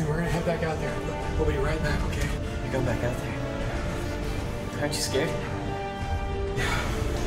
Listen, we're gonna head back out there. We'll be right back, okay? You're going back out there? Aren't you scared? Yeah.